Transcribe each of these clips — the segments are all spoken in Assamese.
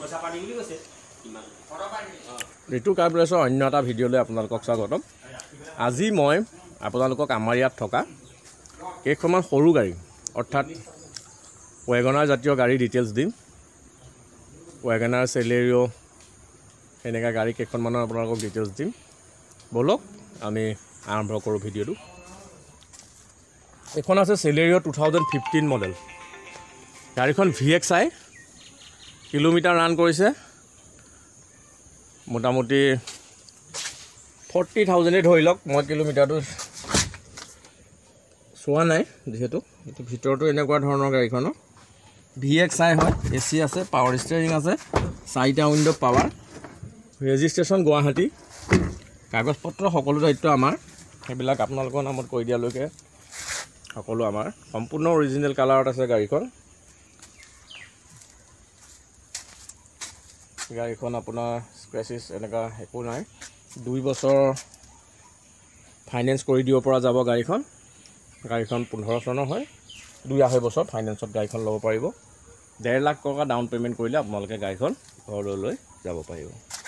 ঋতু কাৰ প্লেছৰ অন্য এটা ভিডিঅ'লৈ আপোনালোকক স্বাগতম। আজি মই আপোনালোকক আমাৰ ইয়াত থকা কেইখনমান সৰু গাড়ী অৰ্থাৎ ৱেগনাৰ জাতীয় গাড়ী ডিটেইলছ দিম। ৱেগনাৰ, চেলেৰিঅ' এনেকুৱা গাড়ী কেইখনমানৰ আপোনালোকক ডিটেইলছ দিম। বলক আমি আৰম্ভ কৰোঁ ভিডিঅ'টো। এখন আছে চেলেৰিঅ' 2015 মডেল। গাড়ীখন VXI, কিলোমিটাৰ ৰান কৰিছে মোটামুটি 40,000 ধৰি লওক। মই কিলোমিটাৰটো চোৱা নাই যিহেতু। এইটো ভিতৰতো এনেকুৱা ধৰণৰ গাড়ীখনৰ VXI হয়। AC আছে, পাৱাৰ ষ্টিয়াৰিং আছে, 4টা উইণ্ড' পাৱাৰ, ৰেজিষ্ট্ৰেশ্যন গুৱাহাটী, কাগজ পত্ৰ সকলো দায়িত্ব আমাৰ। সেইবিলাক আপোনালোকৰ নামত কৰি দিয়ালৈকে সকলো আমাৰ। সম্পূৰ্ণ অৰিজিনেল কালাৰত আছে গাড়ীখন। গাড়ীখন আপোনাৰ স্ক্ৰেচেছ এনেকুৱা একো নাই। 2 বছৰ ফাইনেন্স কৰি দিব পৰা যাব গাড়ীখন। গাড়ীখন 15 চনৰ হয়। 2-2.5 বছৰ ফাইনেন্সত গাড়ীখন ল'ব পাৰিব। 1.5 লাখ টকা ডাউন পে'মেণ্ট কৰিলে আপোনালোকে গাড়ীখন ঘৰলৈ লৈ যাব পাৰিব।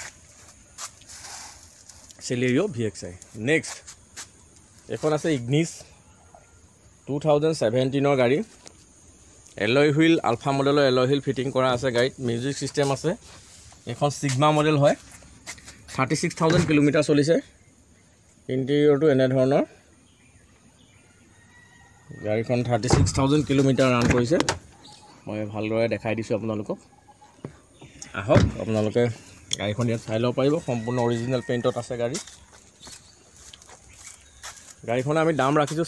Celerio' VXI। নেক্সট এখন আছে ইগনিছ 2017ৰ গাড়ী। এলয় হুইল, আলফা মডেলৰ এলয় হুইল ফিটিং কৰা আছে গাড়ীত। মিউজিক ছিষ্টেম আছে। এখন চিগমা মডেল হয়। 36,000 কিলোমিটাৰ চলিছে। ইণ্টেৰিয়ৰটো এনেধৰণৰ। গাড়ীখন 36,000 কিলোমিটাৰ ৰান কৰিছে। মই ভালদৰে দেখাই দিছোঁ আপোনালোকক। আহক আপোনালোকে গাড়ীখন ইয়াত চাই ল'ব পাৰিব। সম্পূৰ্ণ অৰিজিনেল পেইণ্টত আছে গাড়ী। গাড়ীখনৰ আমি দাম ৰাখিছোঁ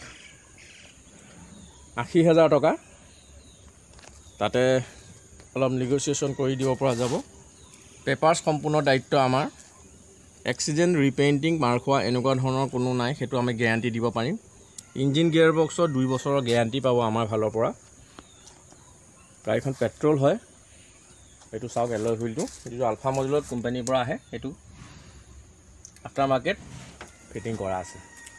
4,80,000 টকা। তাতে অলপ নেগচিয়েশ্যন কৰি দিব পৰা যাব। পেপাৰ্ছ সম্পূৰ্ণ দায়িত্ব আমাৰ। এক্সিডেণ্ট, ৰিপেইণ্টিং, মাৰ খোৱা এনেকুৱা ধৰণৰ কোনো নাই। সেইটো আমি গেৰাণ্টি দিব পাৰিম। ইঞ্জিন গিয়াৰ বক্সৰ 2 বছৰৰ গেৰাণ্টি পাব আমাৰ ফালৰ পৰা। গাড়ীখন পেট্ৰল হয়। এইটো চাওক এলয় হুইলটো। যিটো আলফা মডেলত কোম্পানীৰ পৰা আহে সেইটো আফটাৰ মাৰ্কেট ফিটিং কৰা আছে।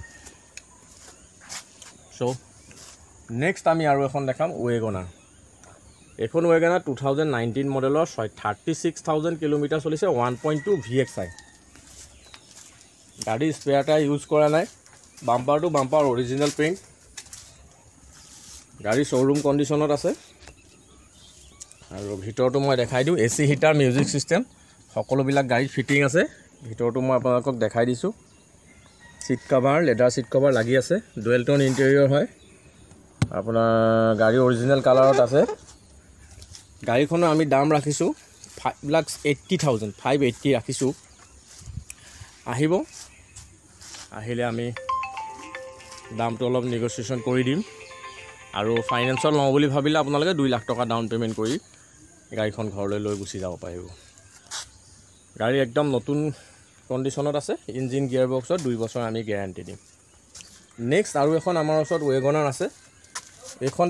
চ' নেক্সট আমি আৰু এখন দেখাম ৱেগনাৰ। এইখন ৱেগনাৰ 2019 মডেলৰ 36,000 কিলোমিটাৰ চলিছে। 1.2 VXI। গাড়ী স্পেয়াৰ টায়াৰ ইউজ কৰা নাই। Bumper to bumper original paint. গাড়ী শ্ব'ৰুম কণ্ডিশ্যনত আছে। আৰু ভিতৰটো মই দেখাই দিওঁ। AC হিটাৰ, মিউজিক ছিষ্টেম সকলোবিলাক গাড়ীত ফিটিং আছে। ভিতৰটো মই আপোনালোকক দেখাই দিছোঁ। Seat cover, leather seat cover লাগি আছে। ডুৱেল টোন ইণ্টেৰিয়ৰ হয়। আপোনাৰ গাড়ী অৰিজিনেল কালাৰত আছে। গাড়ীখনৰ আমি দাম ৰাখিছোঁ 5,80,000, 580 ৰাখিছোঁ। আহিব, আহিলে আমি দামটো অলপ নেগচিয়েশ্যন কৰি দিম। আৰু ফাইনেন্সত লওঁ বুলি ভাবিলে আপোনালোকে 2 লাখ টকা ডাউন পে'মেণ্ট কৰি গাড়ীখন ঘৰলৈ লৈ গুচি যাব পাৰিব। গাড়ী একদম নতুন কণ্ডিশ্যনত আছে। ইঞ্জিন গিয়াৰ বক্সত 2 বছৰ আমি গেৰাণ্টি দিম। নেক্সট আৰু এখন আমাৰ ওচৰত ৱেগনাৰ আছে। এইখন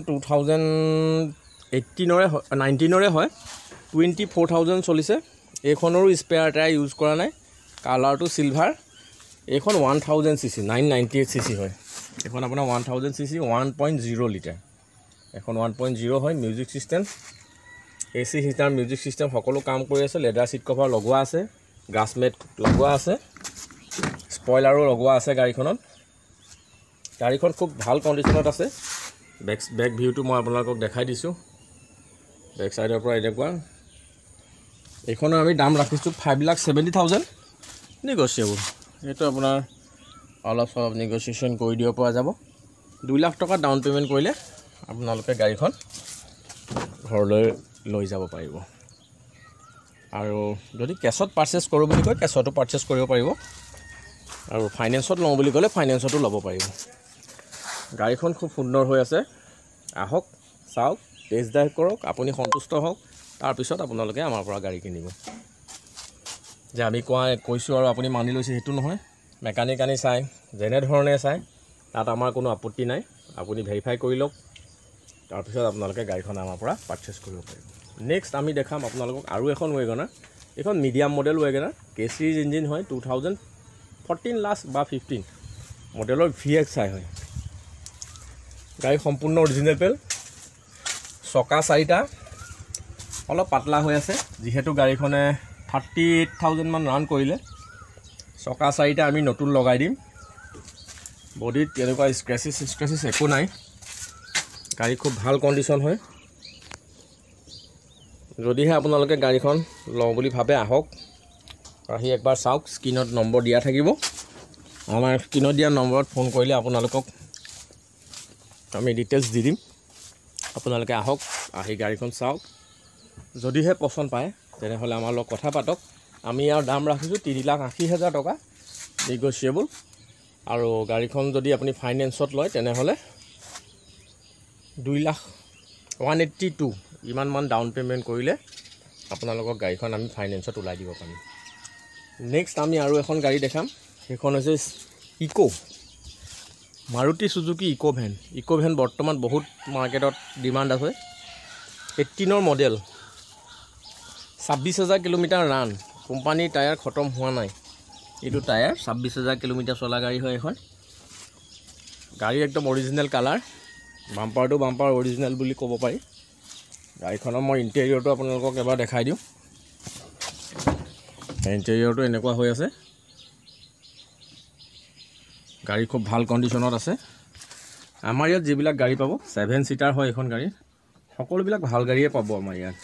2019ৰে হয়। 24,000 চলিছে। এইখনৰো স্পেয়াৰ টায়াৰ ইউজ কৰা নাই। কালাৰটো চিলভাৰ। এইখন 1000 cc, 998 cc হয়। এইখন আপোনাৰ 1000 cc, 1.0 লিটাৰ। এখন 1.0 হয়। Music system, AC heater, music system সকলো কাম কৰি আছে। লেডাৰ ছিট কভাৰ লগোৱা আছে। গ্ৰাছ মেট লগোৱা আছে। স্পইলাৰো লগোৱা আছে গাড়ীখনত। গাড়ীখন খুব ভাল কণ্ডিশ্যনত আছে। বেক ভিউটো মই আপোনালোকক দেখাই দিছোঁ। বেক চাইডৰ পৰা এনেকুৱা। এইখনৰ আমি দাম ৰাখিছোঁ 5,70,000 নেগচিয়েবল। এইটো আপোনাৰ অলপ চলপ নেগচিয়েশ্যন কৰি দিব পৰা যাব। 2 লাখ টকা ডাউন পে'মেণ্ট কৰিলে আপোনালোকে গাড়ীখন ঘৰলৈ লৈ যাব পাৰিব। আৰু যদি কেছত পাৰ্চেছ কৰোঁ বুলি কয় কেছতো পাৰ্চেছ কৰিব পাৰিব। আৰু ফাইনেন্সত লওঁ বুলি ক'লে ফাইনেন্সতো ল'ব পাৰিব। গাড়ীখন খুব সুন্দৰ হৈ আছে। আহক, চাওক, টেষ্ট ড্ৰাইভ কৰক, আপুনি সন্তুষ্ট হওক। তাৰপিছত আপোনালোকে আমাৰ পৰা গাড়ী কিনিব। যে আমি কৈছোঁ আৰু আপুনি মানি লৈছে সেইটো নহয়। মেকানিক আনি চাই, যেনেধৰণে চাই তাত আমাৰ কোনো আপত্তি নাই। আপুনি ভেৰিফাই কৰি লওক। তাৰপিছত আপোনালোকে গাড়ীখন আমাৰ পৰা পাৰ্চেছ কৰিব পাৰিব। নেক্সট আমি দেখাম আপোনালোকক আৰু এখন ৱেগনাৰ। এইখন medium model WagonR. K series engine হয়। 2014 লাষ্ট বা 15 মডেলৰ VXI হয়। গাড়ী সম্পূৰ্ণ অৰিজিনেল পেল। চকা 4টা, অলপ পাতলা হৈ আছে যেহেতু গাড়ীখনে 38,000 মান ৰান কৰিলে চকা চাৰিটা আমি নতুন লগাই দিম বডিত এনেকুৱা স্ক্ৰেচেছ একো নাই গাড়ী খুব ভাল কণ্ডিশ্যন হয় যদিহে আপোনালোকে গাড়ীখন লওঁ বুলি ভাবে আহক আহি একবাৰ চাওক স্ক্ৰীনত নম্বৰ দিয়া থাকিব আমাৰ স্ক্ৰীনত দিয়া নম্বৰত ফোন কৰিলে আপোনালোকক আমি ডিটেইলছ দি দিম আপোনালোকে আহক আহি গাড়ীখন চাওক যদিহে পছন্দ পায় তেনেহ'লে আমাৰ লগত কথা পাতক আমি ইয়াৰ দাম ৰাখিছোঁ 3,80,000 টকা নেগোচিয়েবল আৰু গাড়ীখন যদি আপুনি ফাইনেন্সত লয় তেনেহ'লে 2,182,000 ইমান মান ডাউন পে'মেণ্ট কৰিলে আপোনালোকক গাড়ীখন আমি ফাইনেন্সত ওলাই দিব পাৰিম নেক্সট আমি আৰু এখন গাড়ী দেখাম সেইখন হৈছে Eeco Maruti Suzuki Eeco van বৰ্তমান বহুত মাৰ্কেটত ডিমাণ্ড আছে 18ৰ মডেল 26,000 কিলোমিটাৰ ৰান কোম্পানীৰ টায়াৰ খতম হোৱা নাই এইটো টায়াৰ 26,000 কিলোমিটাৰ চলা গাড়ী হয় এখন গাড়ী একদম অৰিজিনেল কালাৰ বাম্পাৰটো বাম্পাৰ অৰিজিনেল বুলি ক'ব পাৰি গাড়ীখনৰ মই ইণ্টেৰিয়ৰটো আপোনালোকক এবাৰ দেখাই দিওঁ ইণ্টেৰিয়ৰটো এনেকুৱা হৈ আছে গাড়ী খুব ভাল কণ্ডিশ্যনত আছে আমাৰ ইয়াত যিবিলাক গাড়ী পাব 7 সিটাৰ হয় এখন গাড়ী সকলোবিলাক ভাল গাড়ীয়ে পাব আমাৰ ইয়াত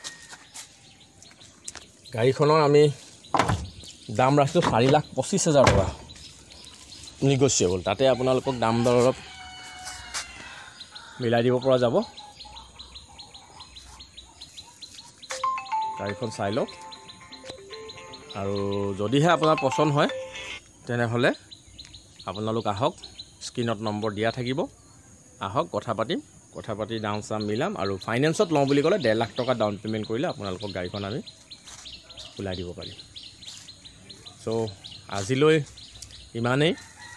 গাড়ীখনৰ আমি দাম ৰাখিছোঁ 4,25,000 টকা নেগোচিয়েবল তাতে আপোনালোকক দাম দৰ অলপ মিলাই দিব পৰা যাব গাড়ীখন চাই লওক আৰু যদিহে আপোনাৰ পছন্দ হয় তেনেহ'লে আপোনালোক আহক স্ক্ৰীনত নম্বৰ দিয়া থাকিব আহক কথা পাতি দাম চাম মিলাম আৰু ফাইনেন্সত লওঁ বুলি ক'লে 1.5 লাখ টকা ডাউন পে'মেণ্ট কৰিলে আপোনালোকক গাড়ীখন আমি ওলাই দিব পাৰিম চ' আজিলৈ ইমানেই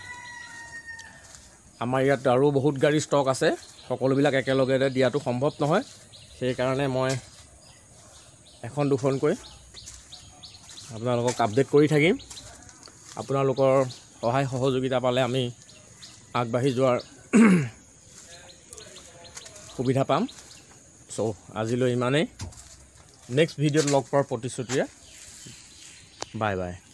আমাৰ ইয়াত আৰু বহুত গাড়ী ষ্টক আছে সকলোবিলাক একেলগে দিয়াটো সম্ভৱ নহয় সেইকাৰণে মই এখন দুখনকৈ আপোনালোকক আপডেট কৰি থাকিম আপোনালোকৰ সহায় সহযোগিতা পালে আমি আগবাঢ়ি যোৱাৰ সুবিধা পাম চ' আজিলৈ ইমানেই নেক্সট ভিডিঅ'ত লগ পোৱাৰ প্ৰতিশ্ৰুতিৰে বাই বাই